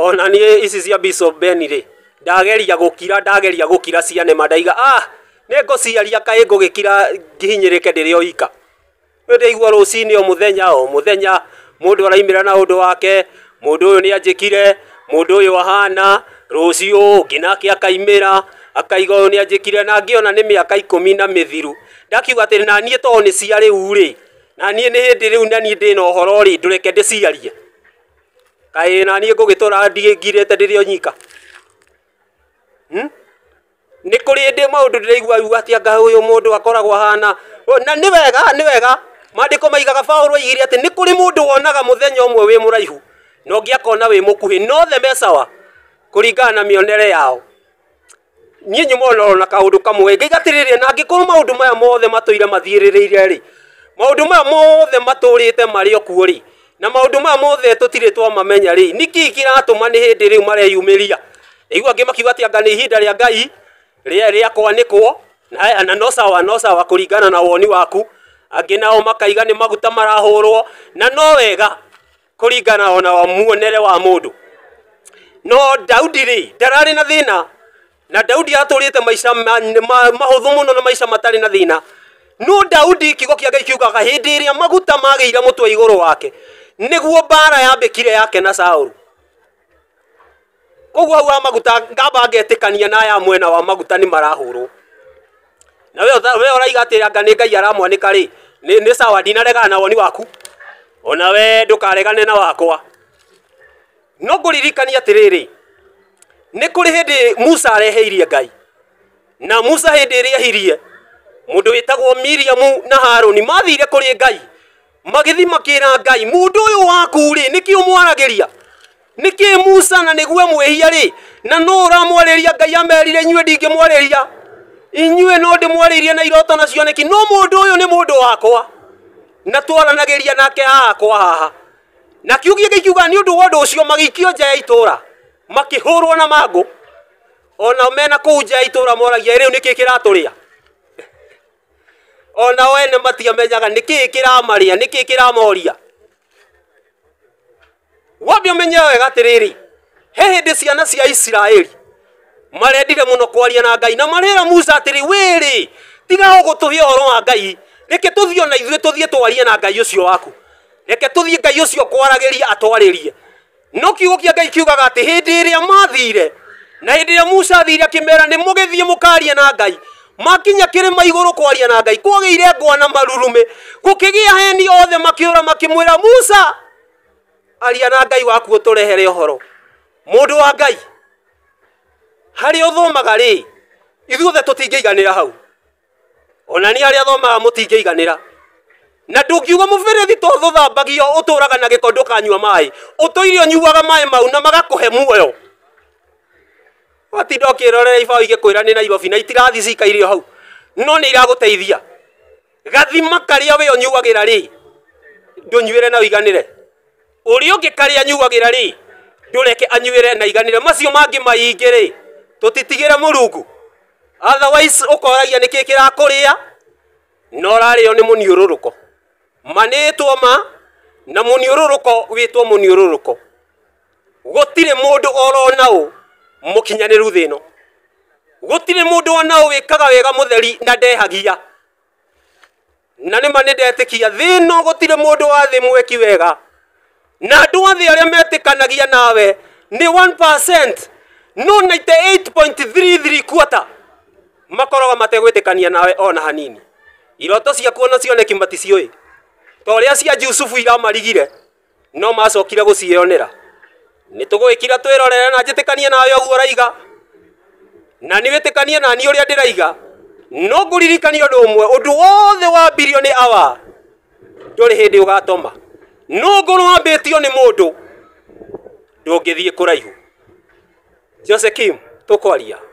ona nie ici cia Bishop Ben ri ndageria gukira ciane madaiga nego ciaria kae ngugikira ngihinyirike ndiri oika ndeigua rucini o muthenya mundu araimira na undu wake mundu uyu ni anjikire mundu uyu ahana rucio nginake akaimira akaiga uyu ni anjikire na ngiona ni miaka 10 na mithiru ndakiuga ati na nie to ni cia riu ri na nie ni hindi riu na nie ndina uhoro ri ndureke ndiciarie kae na nie ngugitura ndigirete ndiri onyika ni kuri ndi maundu ndiraigua ati anga uyu mundu akoragwo hana na ni wega mandiko maigaga Paulo igire ati ni kuri mundu wonaga muthenya umwe wi muraihu no ngiakona wi mukuhi no the mesawa kuringana na mionere yao nyinyi mono na kaundu kamwe ngigatiririe na ngikuru maundu maya mothe matoire mathiririire ri maundu maya mothe maturite mari okuo ri na maundu maya mothe tutire twa mamenya ri niki kiratuma ni hindi riu mareyumiria igua ngimakiuga ati anga ni ihinda ria Ngai ria kwanikwo na no sawa kuringana na woni waku angi nao makaiga ni maguta marahurwo na no wega kuringana ona wa muonere wa mundu no Daudi ri ndarari na thina na Daudi aturite maisha mahuthu muno na maisha matari na thina no Daudi kigo kia Ngai kiugaga hindi iria maguta magiira mutwe iguru wake niguo bara yambikire yake na Saulu koguo hau maguta ngamba ngetikania na ya mwena wa maguta ni marahurwo na we uraiga ati anga ni Ngai aramwanika ri ni sawa ndinaregana na woni waku ona we ndukaregane na wakwa no nguririkania atiriri ni kuri hindi Musa areheirie Ngai na Musa hindi iria hirie mundu witagwo Miriam na Haruni mathire kuri Ngai magithi makira Ngai mundu uyu waku ri niki umwaragiria niki Musa na niguo mwehia ri na no uramwariria Ngai amerire nywe ndingimwariria inywe no ndimwaririe na iroto na cioneki no mundu uyu ni mundu wakwa na twaranagiria nake hakwa haha na kiugie gikiuga ni undu wondu ucio magikio nja ya itura makihurwo na mangu ona mena kuu nja ya itura moragia riu niki kiraturia ona wene matiamenyaga niki kiramaria niki kiramoria wabio menyewe gatiriri he hindi ciana cia Israeli marendire muno kwaria na Ngai na marera Musa atiri wiri tiga gutuhia oro wa Ngai reke tuthio na ithuĩ tuthie twarie na Ngai ucio waku reke tuthie Ngai ucio kwarageria atwaririe no kiugo kia Ngai kiugaga ati hindi iria mathire na hindi iria Musa thire akimera ni mugithie mukaria na Ngai makinya kirima iguru kwaria na Ngai kwageire ngwa na marurume gukigia heni othe makiura makimwira Musa aria na Ngai waku uturehere uhoro mundu wa Ngai hari uthomaga ri ithuothe tutingeiganira hau ona ni aria thomaga mutingeiganira na ndungiuga muberethi to thuthambagio uturaga na gikondo kanyua mai utoirio nyuaga mai mau na magakuhe muoyo watinda ukirorera ibao igikwira ni Nairobi na itirathi cikairio hau no ni iraguteithia gathima karia we onyuagira ri ndunyuire na uiganire uri ungi karia nyuagira ri ndureke anyuire na iganire macio mangi maingire tutitigire Murungu otherwise ukoragia niki kirakuria no rario ni muniururuko manitwo ma na muniururuko witwo muniururuko gutire mundu oronao mukinyaniru thino gutire mundu onao wikaga wega mutheri na ndehagia na nima nindetikia thino gutire mundu wa thi mweki wega na andu othe aria metikanagia nawe ni 1% no 98.33 quarter makoroga mategwitikania nawe ona hanini iroto cia kuona cioneki maticioi toria cia Yusufu iramarigire no macokire gucionera nitugwikira twirorera na njitikanie nawe oguo raiga na ni witikanie na ni uria ndiraiga no nguririkania undu umwe undu wothe wa bilioni awa nduri hindi ugatoma no ngoro wambitio ni mundu ndungithie kuraihu Jose Kim tukwaria